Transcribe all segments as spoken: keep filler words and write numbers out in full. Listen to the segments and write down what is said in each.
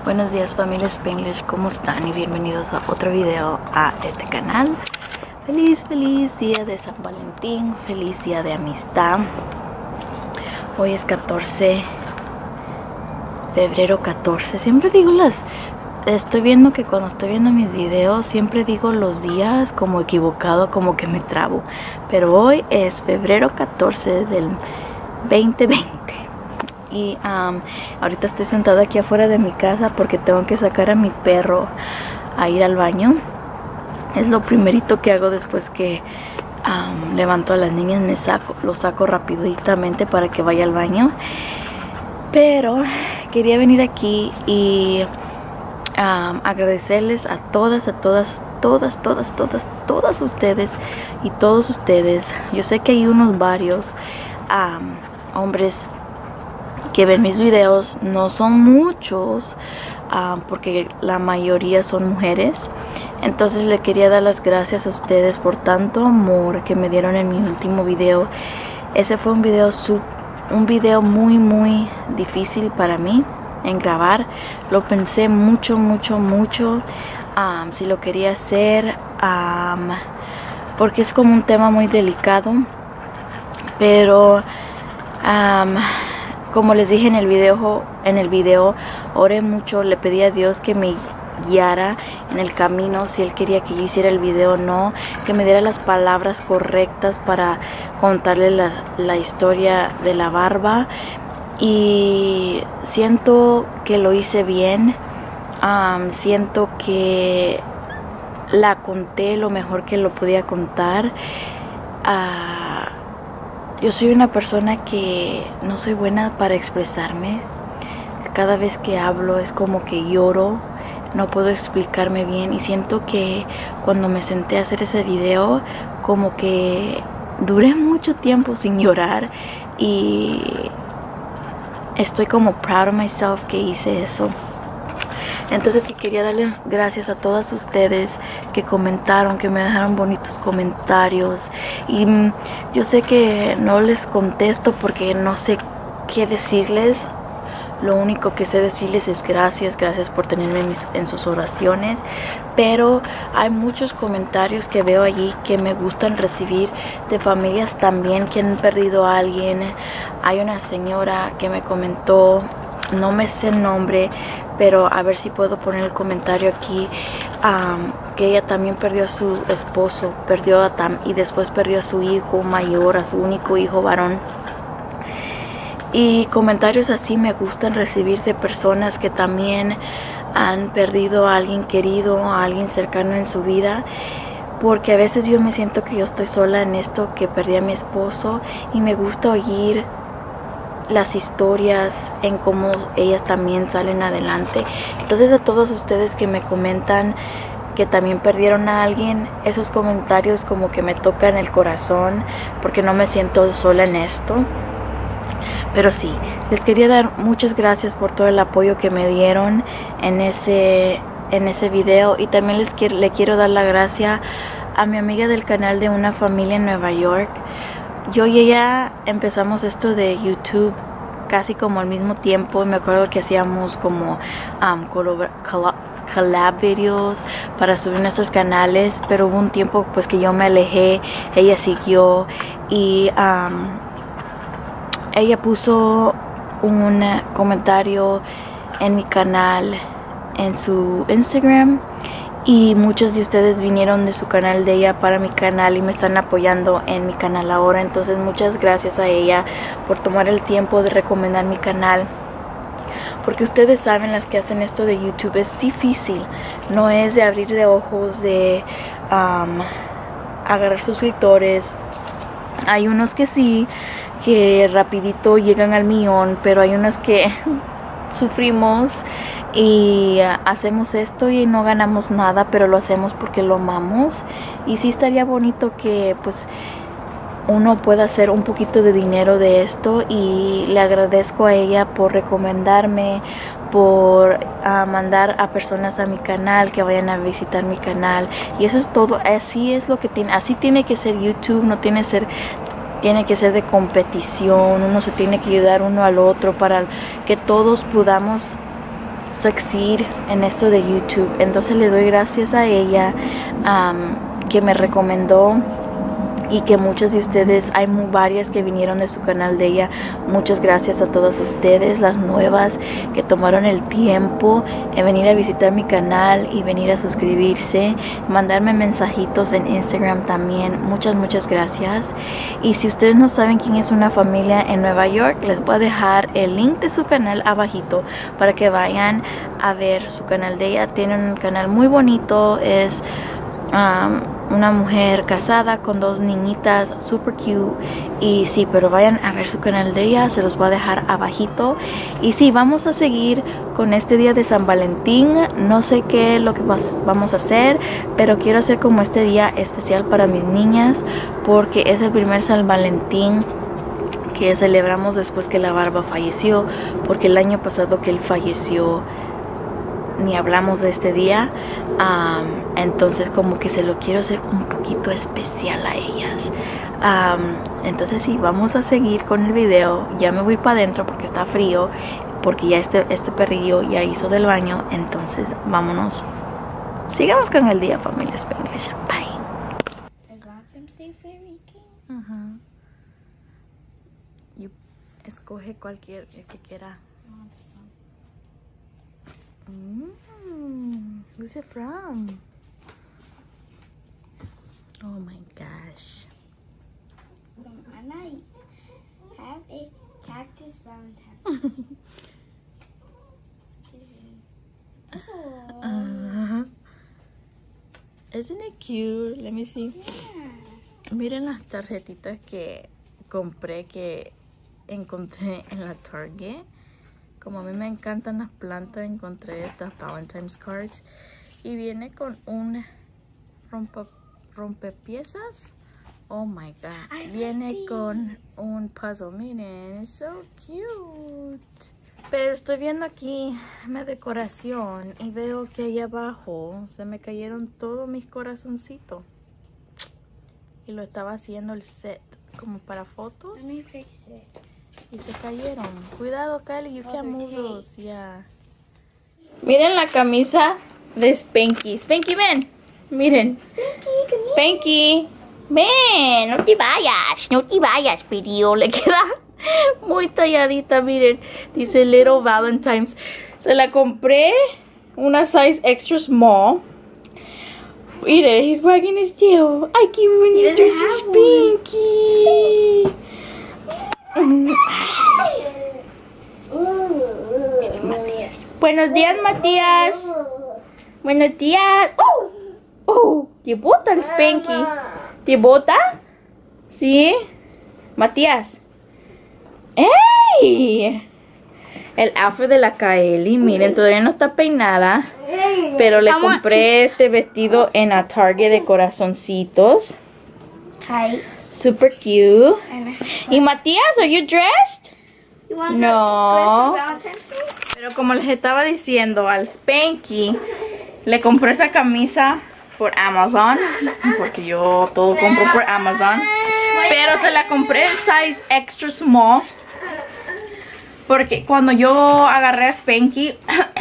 Buenos días, familia Spanglish, ¿cómo están? Y bienvenidos a otro video a este canal. Feliz, feliz día de San Valentín, feliz día de amistad. Hoy es catorce, febrero catorce. Siempre digo las... Estoy viendo que cuando estoy viendo mis videos siempre digo los días como equivocado, como que me trabo. Pero hoy es febrero catorce del veinte veinte. Y um, ahorita estoy sentada aquí afuera de mi casa porque tengo que sacar a mi perro a ir al baño. Es lo primerito que hago después que um, levanto a las niñas. Me saco, lo saco rapiditamente para que vaya al baño. Pero quería venir aquí y um, agradecerles a todas, a todas, todas, todas, todas, todas ustedes y todos ustedes. Yo sé que hay unos varios um, hombres que ven mis videos, no son muchos uh, porque la mayoría son mujeres. Entonces le quería dar las gracias a ustedes por tanto amor que me dieron en mi último video. Ese fue un video sub, un video muy muy difícil para mí en grabar. Lo pensé mucho mucho mucho um, si lo quería hacer um, porque es como un tema muy delicado, pero um, como les dije en el video, en el video, oré mucho, le pedí a Dios que me guiara en el camino, si Él quería que yo hiciera el video o no, que me diera las palabras correctas para contarle la, la historia de la barba. Y siento que lo hice bien, um, siento que la conté lo mejor que lo podía contar. Uh, Yo soy una persona que no soy buena para expresarme. Cada vez que hablo es como que lloro, no puedo explicarme bien. Y siento que cuando me senté a hacer ese video, como que duré mucho tiempo sin llorar. Y estoy como proud of myself que hice eso. Entonces sí quería darle gracias a todas ustedes que comentaron, que me dejaron bonitos comentarios. Y mm, yo sé que no les contesto porque no sé qué decirles. Lo único que sé decirles es gracias, gracias por tenerme en, mis, en sus oraciones. Pero hay muchos comentarios que veo allí que me gustan recibir, de familias también que han perdido a alguien. Hay una señora que me comentó, no me sé el nombre, pero a ver si puedo poner el comentario aquí, um, que ella también perdió a su esposo, perdió a Tam y después perdió a su hijo mayor, a su único hijo varón. Y comentarios así me gustan recibir de personas que también han perdido a alguien querido, a alguien cercano en su vida, porque a veces yo me siento que yo estoy sola en esto, que perdí a mi esposo, y me gusta oír las historias en cómo ellas también salen adelante. Entonces a todos ustedes que me comentan que también perdieron a alguien, esos comentarios como que me tocan el corazón porque no me siento sola en esto. Pero sí, les quería dar muchas gracias por todo el apoyo que me dieron en ese, en ese video. Y también les quiero, le quiero dar la gracia a mi amiga del canal de Una Familia en Nueva York. Yo y ella empezamos esto de YouTube casi como al mismo tiempo. Me acuerdo que hacíamos como um, collab, collab videos para subir nuestros canales, pero hubo un tiempo pues que yo me alejé, ella siguió y um, ella puso un comentario en mi canal en su Instagram. Y muchos de ustedes vinieron de su canal de ella para mi canal y me están apoyando en mi canal ahora. Entonces muchas gracias a ella por tomar el tiempo de recomendar mi canal. Porque ustedes saben, las que hacen esto de YouTube, es difícil. No es de abrir de ojos, de um, agarrar suscriptores. Hay unos que sí, que rapidito llegan al millón, pero hay unos que sufrimos y uh, hacemos esto y no ganamos nada, pero lo hacemos porque lo amamos. Y sí estaría bonito que pues uno pueda hacer un poquito de dinero de esto. Y le agradezco a ella por recomendarme, por uh, mandar a personas a mi canal que vayan a visitar mi canal. Y eso es todo. Así es lo que tiene, así tiene que ser YouTube. No tiene que ser tiene que ser de competición. Uno se tiene que ayudar uno al otro para que todos podamos succeed en esto de YouTube. Entonces le doy gracias a ella um, que me recomendó, y que muchas de ustedes, hay muy varias que vinieron de su canal de ella. Muchas gracias a todas ustedes, las nuevas que tomaron el tiempo en venir a visitar mi canal y venir a suscribirse, mandarme mensajitos en Instagram también. Muchas, muchas gracias. Y si ustedes no saben quién es Una Familia en Nueva York, les voy a dejar el link de su canal abajito para que vayan a ver su canal de ella. Tiene un canal muy bonito, es Um, una mujer casada con dos niñitas, super cute. Y sí, pero vayan a ver su canal de ella, se los voy a dejar abajito. Y sí, vamos a seguir con este día de San Valentín. No sé qué es lo que vamos a hacer, pero quiero hacer como este día especial para mis niñas, porque es el primer San Valentín que celebramos después que la Barba falleció, porque el año pasado que él falleció ni hablamos de este día. Um, entonces como que se lo quiero hacer un poquito especial a ellas. Um, entonces sí, vamos a seguir con el video. Ya me voy para adentro porque está frío, porque ya este, este perrillo ya hizo del baño. Entonces vámonos, sigamos con el día, familia Spanglish. Bye. Uh-huh. You escoge cualquier el que quiera. Mm, who's it from? Oh my gosh. From Anais. Have a cactus Valentine's. uh, Isn't it cute? Let me see. Yeah. Miren las tarjetitas que compré, que encontré en la Target. Como a mí me encantan las plantas, encontré estas Valentine's cards. Y viene con un rompe, rompepiezas. Oh my god. I Viene like con un puzzle. Miren, it's so cute. Pero estoy viendo aquí mi decoración y veo que ahí abajo se me cayeron todos mis corazoncitos. Y lo estaba haciendo el set como para fotos. Let me fix it. Y se cayeron. Cuidado, Kylie, you can't move Okay. those. Yeah. Miren la camisa de Spanky. Spanky, ven. Miren. Spanky, ven. No te vayas. No te vayas, pidió. Le queda muy talladita. Miren. Dice Little Valentine's. Se la compré una size extra small. Miren, he's wagging his tail. Ay, qué bonito es Spanky. Miren, Matías. Buenos días, Matías. Buenos días. ¡Oh! ¡Oh! ¿Te bota el Spanky? ¿Te bota? ¿Sí? Matías. ¡Ey! El outfit de la Kaeli. Miren, todavía no está peinada, pero le compré este vestido en la Target de corazoncitos. Hi. Super cute. ¿Y Matías, are you dressed? You want No. to dress for Valentine's Day? Pero como les estaba diciendo, al Spanky le compré esa camisa por Amazon, porque yo todo compro por Amazon. Pero se la compré en size extra small, porque cuando yo agarré a Spanky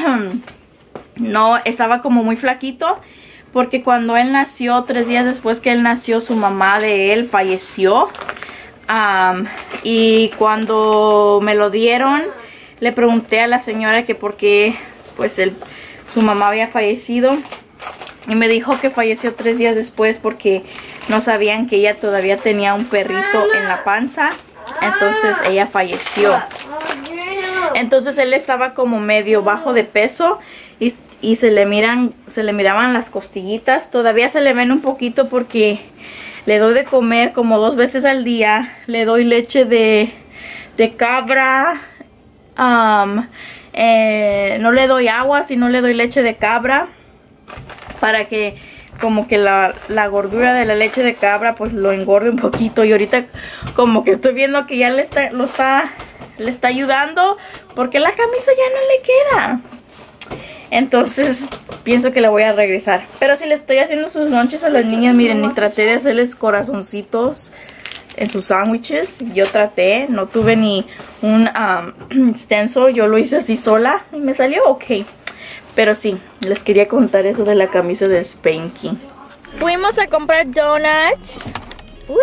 no estaba como muy flaquito, porque cuando él nació, tres días después que él nació, su mamá de él falleció. Um, y cuando me lo dieron, le pregunté a la señora que por qué pues él, su mamá había fallecido. Y me dijo que falleció tres días después porque no sabían que ella todavía tenía un perrito en la panza. Entonces ella falleció. Entonces él estaba como medio bajo de peso y, y se le miran, se le miraban las costillitas. Todavía se le ven un poquito porque le doy de comer como dos veces al día. Le doy leche de, de cabra. Um, eh, no le doy agua, sino le doy leche de cabra, para que como que la, la gordura de la leche de cabra pues lo engorde un poquito. Y ahorita como que estoy viendo que ya le está, lo está, le está ayudando, porque la camisa ya no le queda. Entonces pienso que la voy a regresar. Pero si le estoy haciendo sus lunches a las niñas, miren, y traté de hacerles corazoncitos en sus sándwiches. Yo traté, no tuve ni un um, stencil, yo lo hice así sola y me salió ok. Pero sí, les quería contar eso de la camisa de Spanky. Fuimos a comprar donuts. ¡Woo!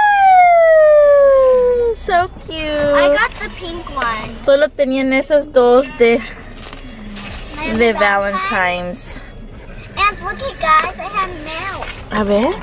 So cute. I got the pink one. Solo tenían esas dos de, My de Valentine's. Valentine's. And look at guys, I have milk. A ver.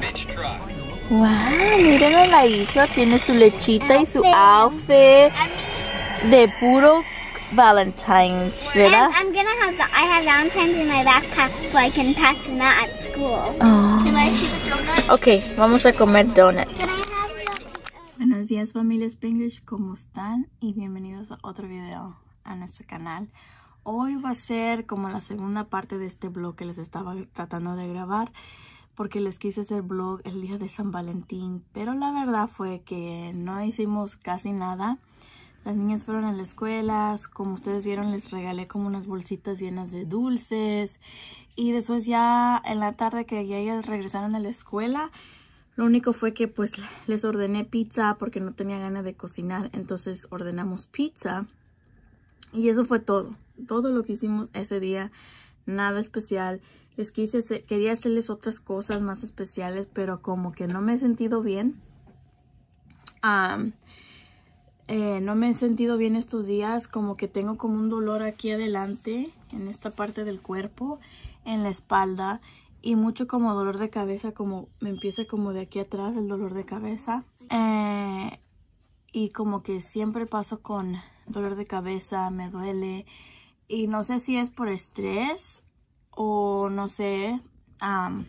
Wow, miren a la isla. Tiene su lechita y su outfit de puro Valentine's, ¿verdad? And I'm gonna have the, I have Valentine's in my backpack so I can pass them out at school. Oh. Can I see the donut? Ok, vamos a comer donuts. Can I have Buenos días, familia Spanglish, ¿cómo están? Y bienvenidos a otro video a nuestro canal. Hoy va a ser como la segunda parte de este vlog que les estaba tratando de grabar, porque les quise hacer vlog el día de San Valentín, pero la verdad fue que no hicimos casi nada. Las niñas fueron a la escuela, como ustedes vieron les regalé como unas bolsitas llenas de dulces, y después ya en la tarde que ya ellas regresaron a la escuela, lo único fue que pues les ordené pizza porque no tenía ganas de cocinar, entonces ordenamos pizza y eso fue todo, todo lo que hicimos ese día, nada especial. Les quise hacer, quería hacerles otras cosas más especiales, pero como que no me he sentido bien. Um, Eh, no me he sentido bien estos días, como que tengo como un dolor aquí adelante, en esta parte del cuerpo, en la espalda, y mucho como dolor de cabeza, como me empieza como de aquí atrás el dolor de cabeza. Eh, y como que siempre paso con dolor de cabeza, me duele, y no sé si es por estrés o no sé, um,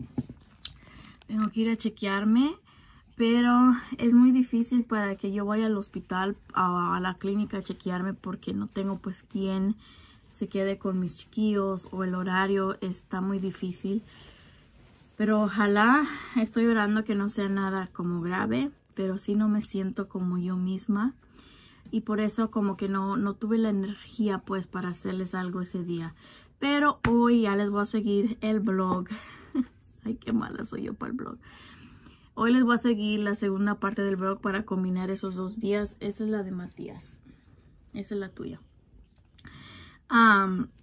tengo que ir a chequearme. Pero es muy difícil para que yo vaya al hospital, a, a la clínica a chequearme, porque no tengo pues quien se quede con mis chiquillos o el horario está muy difícil. Pero ojalá, estoy orando que no sea nada como grave, pero sí no me siento como yo misma. Y por eso como que no, no tuve la energía pues para hacerles algo ese día. Pero hoy ya les voy a seguir el vlog. Ay, qué mala soy yo para el vlog. Hoy les voy a seguir la segunda parte del vlog para combinar esos dos días. Esa es la de Matías. Esa es la tuya. Um,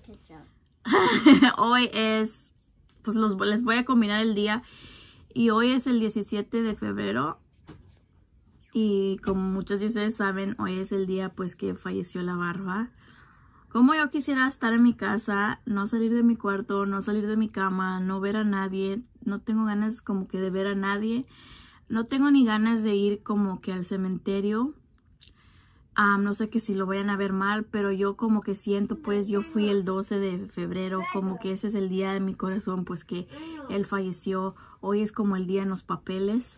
hoy es... Pues los, les voy a combinar el día. Y hoy es el diecisiete de febrero. Y como muchos de ustedes saben, hoy es el día pues que falleció la Barba. Como yo quisiera estar en mi casa, no salir de mi cuarto, no salir de mi cama, no ver a nadie. No tengo ganas como que de ver a nadie. No tengo ni ganas de ir como que al cementerio. Um, no sé que si lo vayan a ver mal, pero yo como que siento pues yo fui el doce de febrero. Como que ese es el día de mi corazón pues que él falleció. Hoy es como el día en los papeles.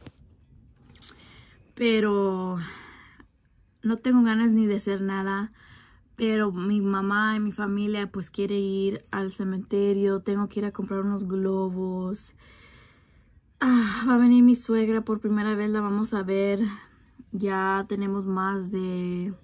Pero no tengo ganas ni de hacer nada. Pero mi mamá y mi familia pues quiere ir al cementerio. Tengo que ir a comprar unos globos. Ah, va a venir mi suegra por primera vez. La vamos a ver. Ya tenemos más de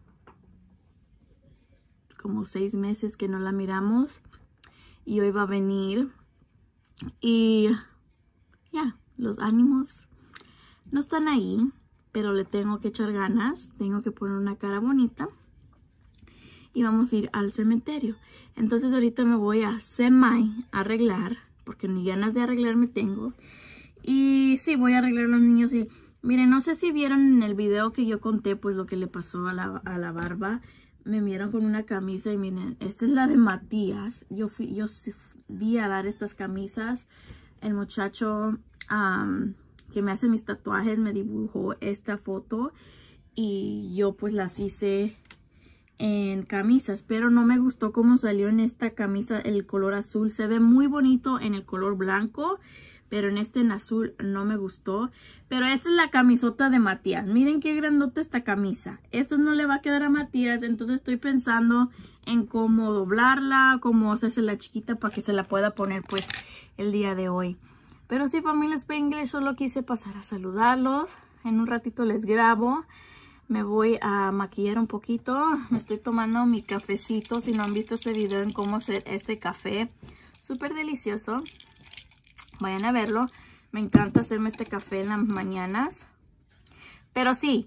como seis meses que no la miramos. Y hoy va a venir. Y ya, yeah, los ánimos no están ahí. Pero le tengo que echar ganas. Tengo que poner una cara bonita. Y vamos a ir al cementerio. Entonces ahorita me voy a semi arreglar, porque ni ganas de arreglarme tengo. Y sí, voy a arreglar a los niños. Y miren, no sé si vieron en el video que yo conté pues lo que le pasó a la, a la Barba. Me vieron con una camisa y miren, esta es la de Matías. Yo fui, yo di a dar estas camisas. El muchacho um, que me hace mis tatuajes me dibujó esta foto. Y yo pues las hice en camisas, pero no me gustó cómo salió en esta camisa el color azul. Se ve muy bonito en el color blanco, pero en este en azul no me gustó. Pero esta es la camisota de Matías. Miren qué grandota esta camisa. Esto no le va a quedar a Matías, entonces estoy pensando en cómo doblarla, cómo hacerse la chiquita para que se la pueda poner pues el día de hoy. Pero sí, familia Spanglish, solo quise pasar a saludarlos. En un ratito les grabo. Me voy a maquillar un poquito. Me estoy tomando mi cafecito. Si no han visto este video en cómo hacer este café, súper delicioso, vayan a verlo. Me encanta hacerme este café en las mañanas. Pero sí,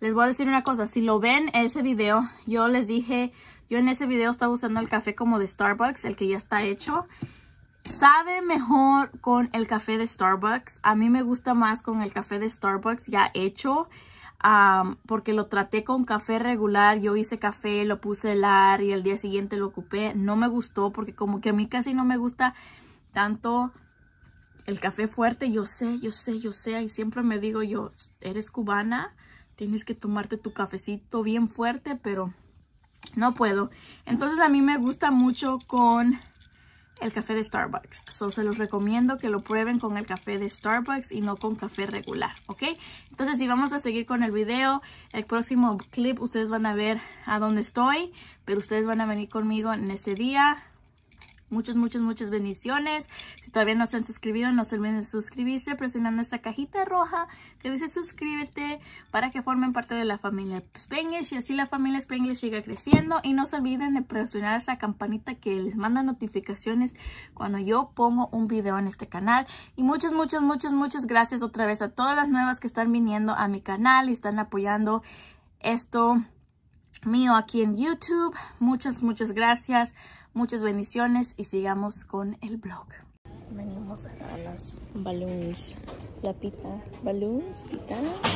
les voy a decir una cosa. Si lo ven ese video, yo les dije, yo en ese video estaba usando el café como de Starbucks, el que ya está hecho. Sabe mejor con el café de Starbucks. A mí me gusta más con el café de Starbucks ya hecho. Um, porque lo traté con café regular. Yo hice café, lo puse a helar y el día siguiente lo ocupé. No me gustó porque como que a mí casi no me gusta tanto el café fuerte. Yo sé, yo sé, yo sé. Y siempre me digo yo, eres cubana, tienes que tomarte tu cafecito bien fuerte, pero no puedo. Entonces a mí me gusta mucho con el café de Starbucks. So, se los recomiendo que lo prueben con el café de Starbucks y no con café regular, ¿ok? Entonces, si vamos a seguir con el video, el próximo clip ustedes van a ver a dónde estoy, pero ustedes van a venir conmigo en ese día. Muchas, muchas, muchas bendiciones. Si todavía no se han suscrito, no se olviden de suscribirse presionando esta cajita roja que dice suscríbete para que formen parte de la familia Spanglish y así la familia Spanglish siga creciendo. Y no se olviden de presionar esa campanita que les manda notificaciones cuando yo pongo un video en este canal. Y muchas, muchas, muchas, muchas gracias otra vez a todas las nuevas que están viniendo a mi canal y están apoyando esto mío aquí en YouTube. Muchas, muchas gracias. Muchas bendiciones y sigamos con el vlog. Venimos a las balloons. La pita. Balloons, pita.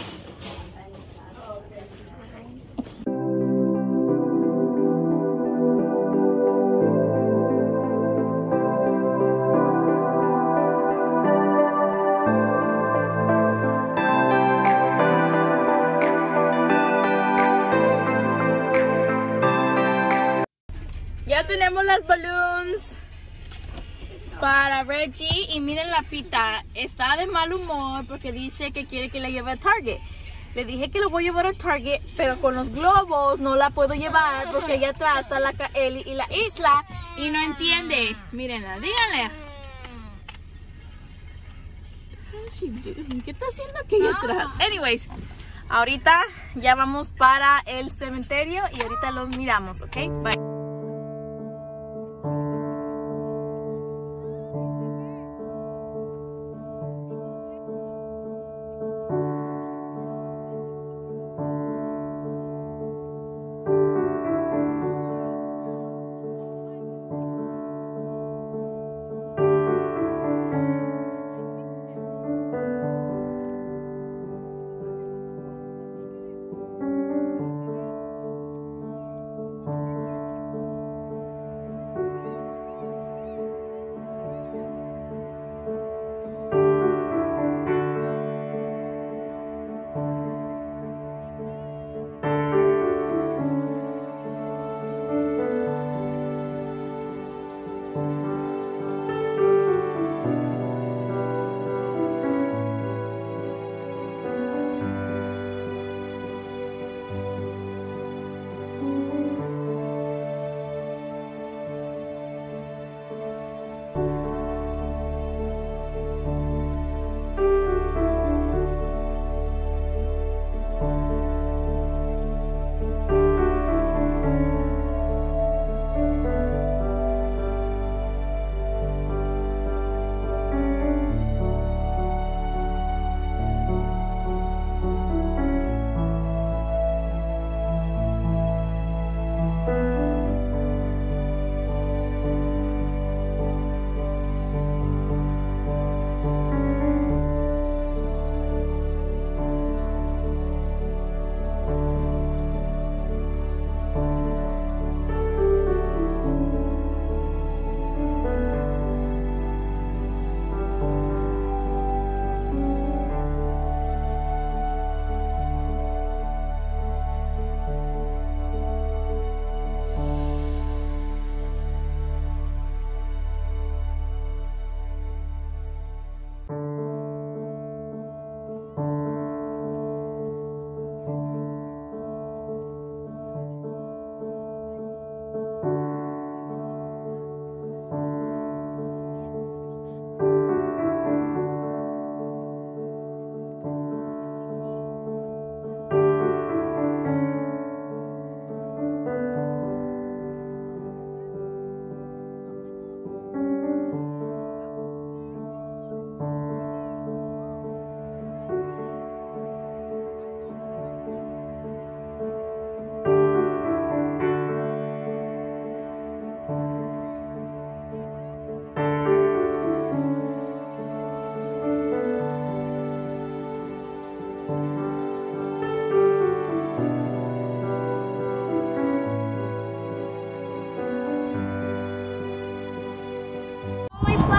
Ya tenemos las balloons para Reggie y miren la pita, está de mal humor porque dice que quiere que la lleve a Target. Le dije que lo voy a llevar a Target, pero con los globos no la puedo llevar porque allá atrás está la Eli y la isla y no entiende. Mírenla, díganle. ¿Qué está haciendo aquí atrás? Anyways, ahorita ya vamos para el cementerio y ahorita los miramos, ¿ok? Bye.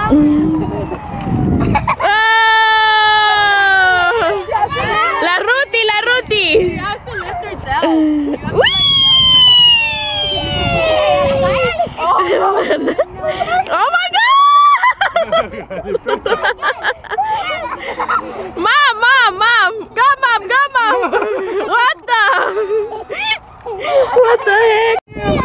La Ruti, la Ruti. Oh my God! Mom, mom, mom! Go, mom, go, mom! What the? What the heck?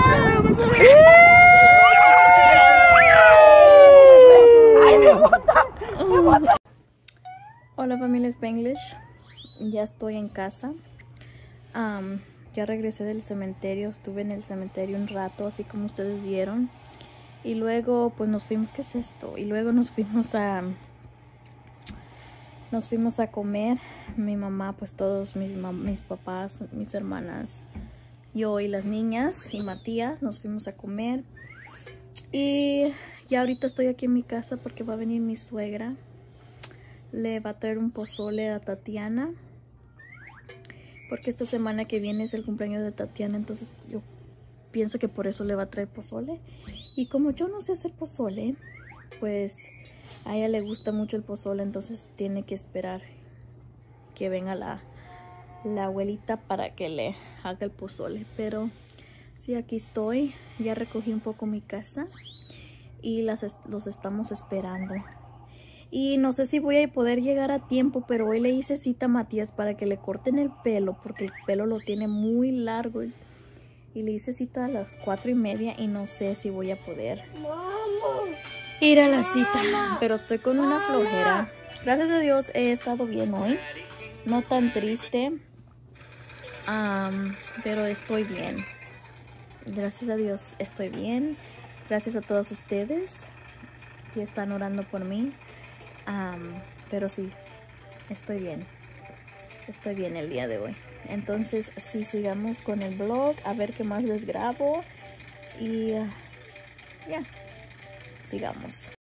Hola familia Spanglish, ya estoy en casa. Um, ya regresé del cementerio, estuve en el cementerio un rato, así como ustedes vieron. Y luego pues nos fuimos, ¿qué es esto? Y luego nos fuimos a nos fuimos a comer. Mi mamá, pues todos mis, mis papás, mis hermanas, yo y las niñas y Matías nos fuimos a comer. Y ya ahorita estoy aquí en mi casa porque va a venir mi suegra. Le va a traer un pozole a Tatiana, porque esta semana que viene es el cumpleaños de Tatiana, entonces yo pienso que por eso le va a traer pozole. Y como yo no sé hacer pozole, pues a ella le gusta mucho el pozole, entonces tiene que esperar que venga la, la abuelita para que le haga el pozole. Pero sí, aquí estoy, ya recogí un poco mi casa y las, los estamos esperando. Y no sé si voy a poder llegar a tiempo, pero hoy le hice cita a Matías para que le corten el pelo, porque el pelo lo tiene muy largo. Y le hice cita a las cuatro y media y no sé si voy a poder ir a la cita. Pero estoy con una flojera. Gracias a Dios he estado bien hoy. No tan triste. Um, pero estoy bien. Gracias a Dios estoy bien. Gracias a todos ustedes que están orando por mí. Um, pero sí, estoy bien. Estoy bien el día de hoy. Entonces, sí, sigamos con el vlog. A ver qué más les grabo. Y uh, ya, yeah, sigamos.